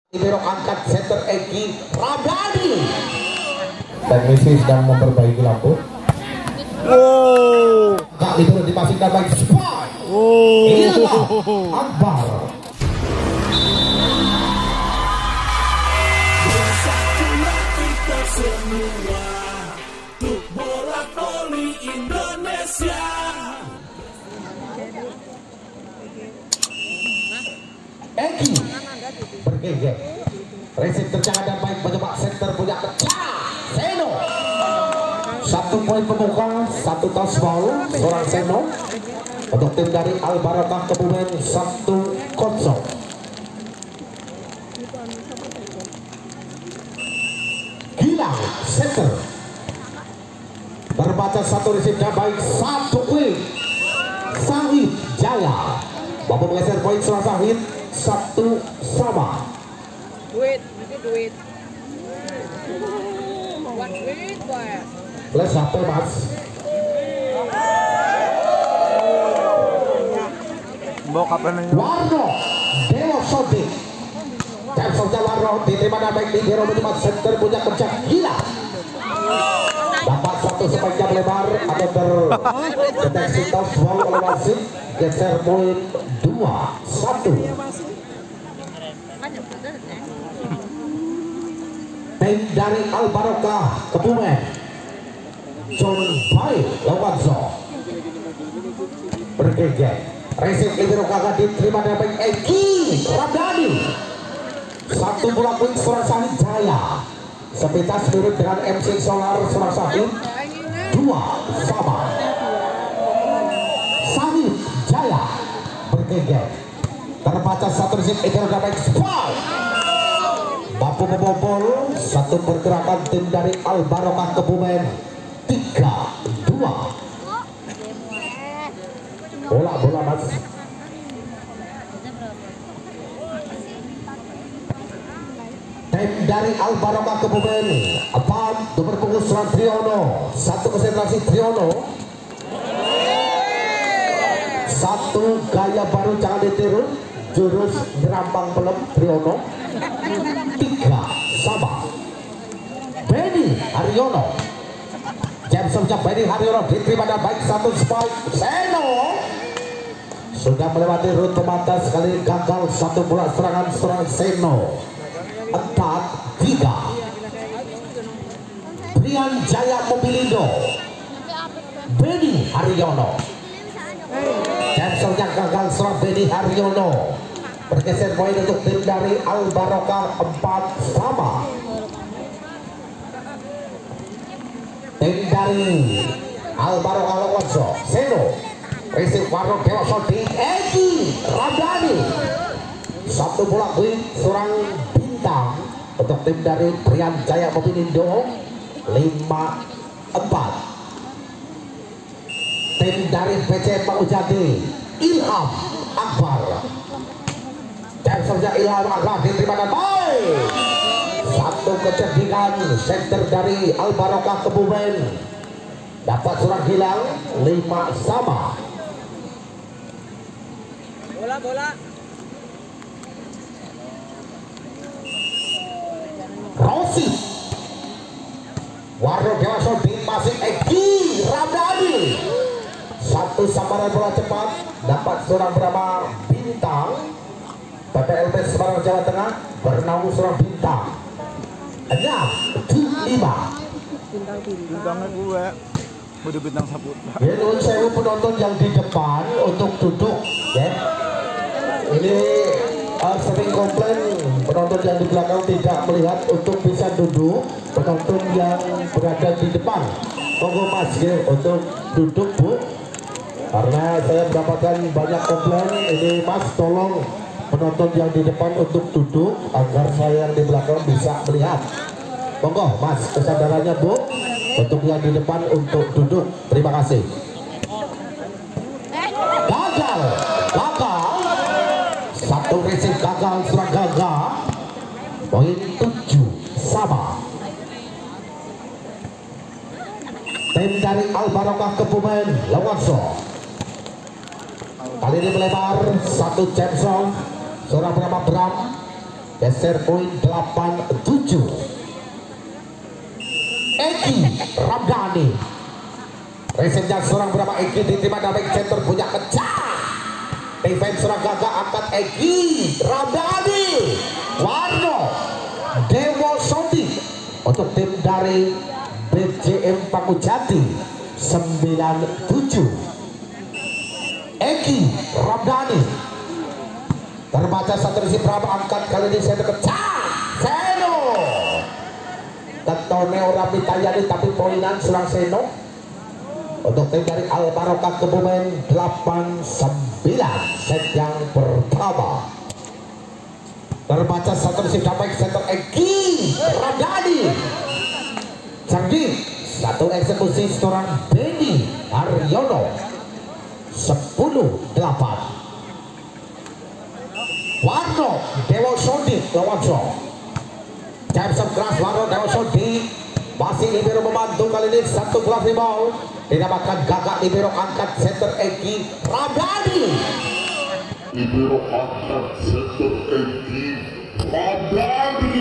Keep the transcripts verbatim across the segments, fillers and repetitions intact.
Ibero angkat center Eki Radani. Teknisi sedang memperbaiki lampu. Wow. Kak Ibero dipasingkan baik spy. Oh. Inilah Akbar. Bersatulah kita semua untuk bola voli Indonesia. Eki bergeger, resip terjangan dan baik mencoba center punya pecah. Seno satu poin pembuka, satu toss ball seorang Seno untuk tim dari Al Barokah Kebumen satu kosong. Gilang center berbaca satu resip dan baik satu poin. Sahid Jaya mampu menggeser poin seorang Sahid satu sama. Duit, itu duit. Buat duit, boy. Plus satu mas. Bokap ini. Warno Dewa Sodik. Capsulnya Warno diterima dan baik di hero mencoba center punya kerja gila. Dapat satu sepanjang lebar ada terdeteksi toss ball oleh wasit. Geser poin dua satu. Tim dari Al Barokah Kebumen John Bai Lawanzo bergeger, resip libero kakak diterima dan baik Eki Radani. Satu bola poin seorang Sahid Jaya, sepintas mirip dengan M C Solar seorang Sahid. Dua sama. Sahid Jaya bergeger, terbaca satu resip libero dan baik spy mampu membobol satu pergerakan tim dari Al Barokah Kebumen. Tiga dua. Bola bola mas. Tim dari Al Barokah Kebumen empat nomor punggung seorang Triono, satu konsentrasi Triono, satu gaya baru jangan ditiru, jurus nyerambang pelem Triono. Tiga sama. Benny Haryono, Jamsonnya Benny Haryono diterima dan baik satu spike. Seno sudah melewati rute pembatas, kali ini gagal satu bola serangan seorang Seno. Empat tiga. Brian Jaya Mobilindo, Benny Haryono, Jamsonnya gagal seorang Benny Haryono. Bergeser poin untuk tim dari Al Barokah empat sama. Tim dari Al Barokah Lawanzo Seno, resip Warno Dewa Sodik Eki Radani. Satu bola poin seorang bintang untuk tim dari Brian Jaya Mobilindo. Lima empat. Tim dari P C Pak Ujadi Ilham Akbar, Jamsonnya Ilham Akbar diterima dan baik. Satu kecerdikan center dari Al Barokah Kebumen dapat seorang hilang. Lima sama. Bola, bola. Rosi Warno Dewa Sodik masih Eki Radani. Satu sambaran bola cepat dapat seorang bernama Bintang. P P L P Semarang Jawa Tengah bernaung seorang bintang. Enam lima. Bintangnya gue. Udah bintang Saputra. Ya, nun sewu penonton yang di depan untuk duduk, ya. Ini uh, sering komplain penonton yang di belakang tidak melihat untuk bisa duduk. Penonton yang berada di depan, monggo mas, ya, untuk duduk bu. Karena saya mendapatkan banyak komplain ini, mas tolong penonton yang di depan untuk duduk agar saya yang di belakang bisa melihat. Monggo mas, kesadarannya bu, untuk yang di depan untuk duduk. Terima kasih. Gagal, gagal. Satu resip gagal, serang gagal. Poin tujuh sama. Tim dari Al Barokah Kebumen Lawanzo kali ini melebar satu Jameson seorang bernama Bram geser poin delapan tujuh. Eki Ramdhani, resetnya seorang berapa Eki diterima dari center punya kencang. Defense serang gagak angkat Eki Ramdhani. Warno Dewo Sodi untuk tim dari B J M Pangujati sembilan tujuh. Eki Ramdhani terbaca satu resi berapa angkat kali ini center kencang. Seno ketone orang ditayani tapi poinan serang Seno untuk tim dari Al Barokah Kebumen delapan sembilan. Set yang pertama terbaca satu resi dapat center Eki Ramdhani. Canggih satu eksekusi seorang Benny Haryono sepuluh delapan. Warno Dewo Sodi lawan draw. Jameson keras Warno Dewo Sodi masih libero membantu kali ini satu bola free ball didapatkan gagak libero angkat center Eki Ramdhani. Libero angkat center Eki Ramdhani.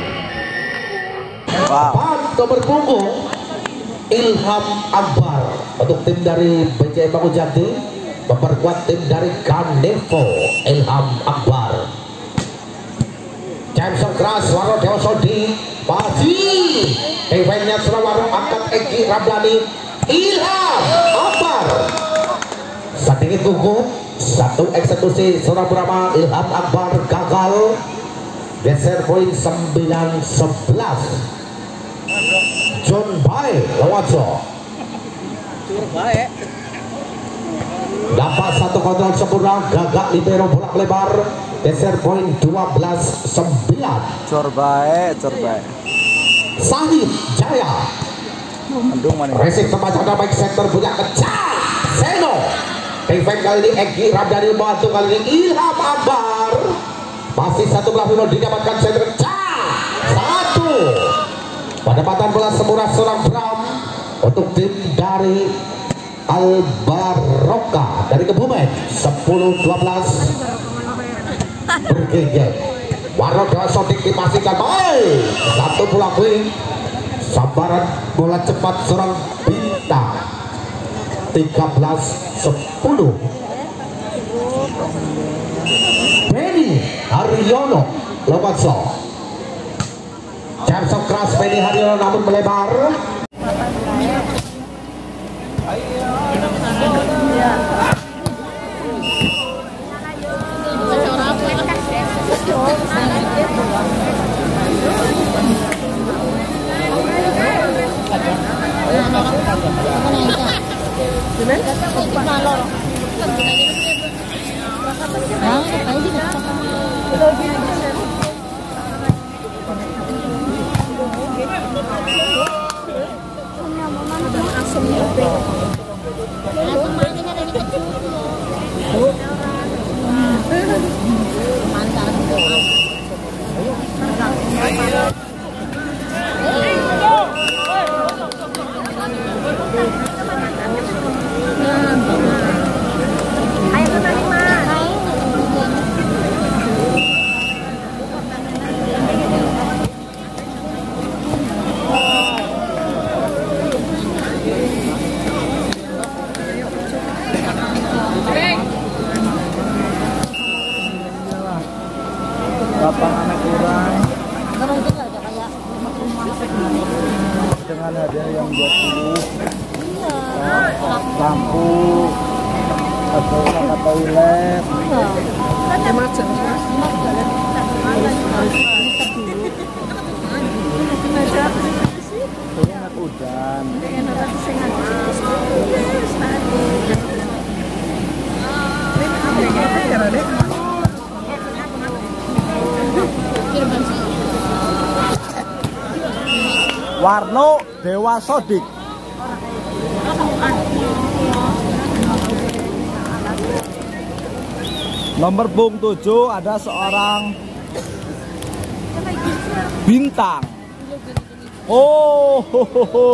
Wow. Nomor punggung Ilham Akbar untuk tim dari B J M Pangujati memperkuat tim dari Kanevo. Ilham Akbar. Jameson keras Warno Dewo Sodi masih defense-nya Warno angkat Eki Ramdhani. Ilham Akbar sedikit gugup satu eksekusi seorang bernama Ilham Akbar gagal. Geser poin sembilan sebelas. John Bae Lawajo Baik. dapat satu kontrol sempurna gagak libero bola lebar. Geser poin dua belas sembilan. Corbae, corbae. Sahid Jaya Mendung mana? resik tempat ada baik center punya kencang. Seno defense kali ini Eki Ramdhani membantu kali ini Ilham Akbar masih satu belah final didapatkan center kencang satu. Pendapatan bola semurah seorang Bram untuk tim dari Al Barokah dari Kebumen sepuluh dua belas. Bergege Warno Dewa Sodik dipastikan baik satu bola wing. Sambaran bola cepat seorang Bintang tiga belas sepuluh. Benny Haryono Lobatso. Jameson keras Benny Haryono namun melebar. Lapangan kurang dengan hadiah yang dua puluh lampu atau kamar toilet enak hujan. Warno Dewa Sodik. Nomor punggung tujuh ada seorang Bintang. Oh, ho, ho, ho.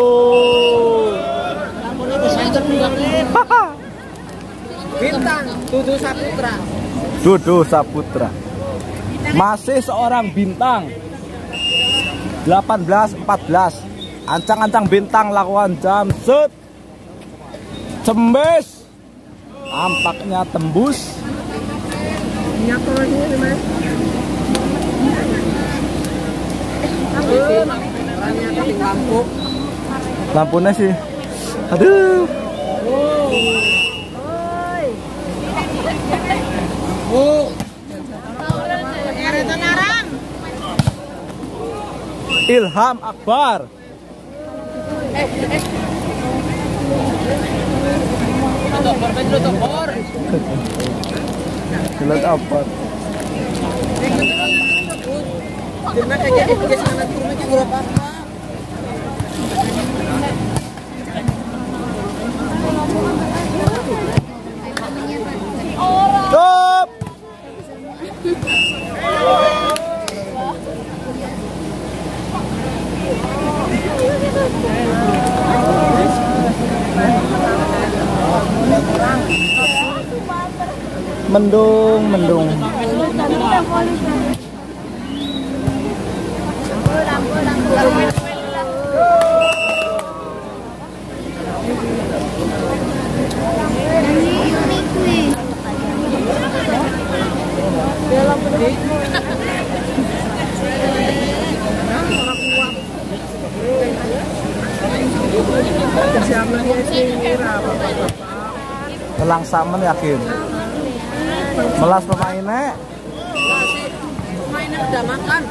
Bintang Dudu Saputra. Dudu Saputra. Masih seorang bintang. delapan belas empat belas. Ancang-ancang bintang lakukan jam shoot. Cembes. Tampaknya tembus. Lampu. Lampunya sih. Aduh. Oh. Ilham Akbar. Jelas apa? Stop. Mendung, mendung. Telang samen yakin. Melas pemainnya. Pemainnya udah makan.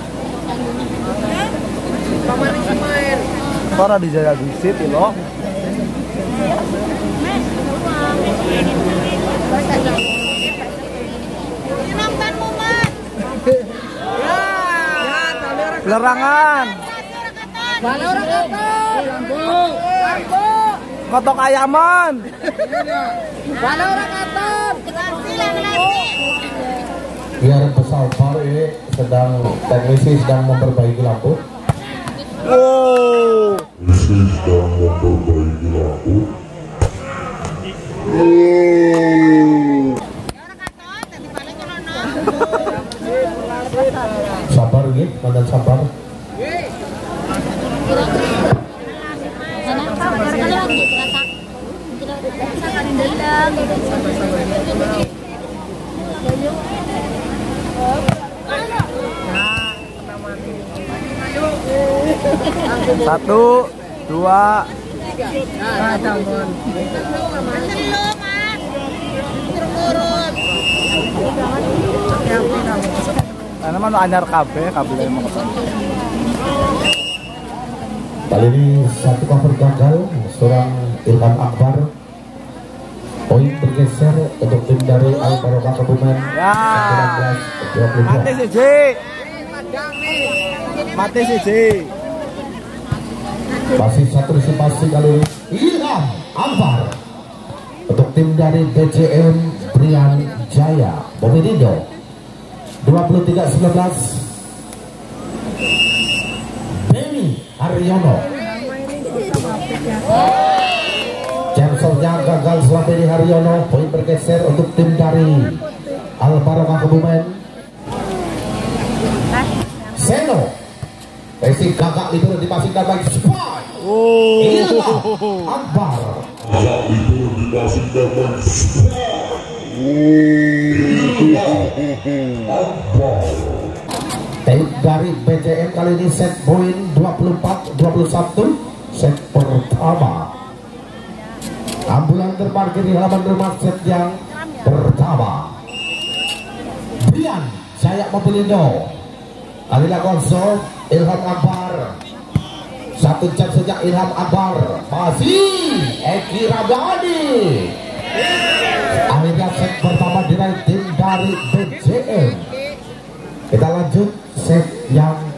Pemain main. Para dijaga visit lo. Lerangan. Mana orang kotor? Lampu. Lampu. Kotok ayaman. Mana orang kotor? Biar pesalpar ini sedang teknisi sedang memperbaiki lampu. Wow. Teknisi sedang memperbaiki lampu. Sabar gitu, mantan sabar. Satu, dua, karena mana anyar kabeh kabel emang. Kali ini satu cover gagal, seorang Ilham Akbar. Poin bergeser untuk tim dari Al Barokah Kebumen. Ya. sembilan belas dua puluh dua. Mati C J. Mati C J. Masih satu disipasi kali ini Ilham Akbar untuk tim dari B J M Brian Jaya Bomidindo. Dua puluh tiga sembilan belas. Benny Aryono. Chancelnya gagal selama ini Haryono. Poin bergeser untuk tim dari Al Barokah Kebumen. Seno. Racing gagak itu dipasingkan bagi Spy. Oh. Ilham Akbar. Gagak itu dipasingkan bagi Spy. Akbar. Tim dari B J M kali ini set poin dua puluh empat dua puluh satu. Set pertama. Ambulan terparkir di halaman rumah set yang pertama. Brian Jaya Mobilindo. Alila konsol Ilham Akbar. Satu jam sejak Ilham Akbar. Masih Eki Ramadhani. Akhirnya set pertama diraih tim dari B J M. Kita lanjut set yang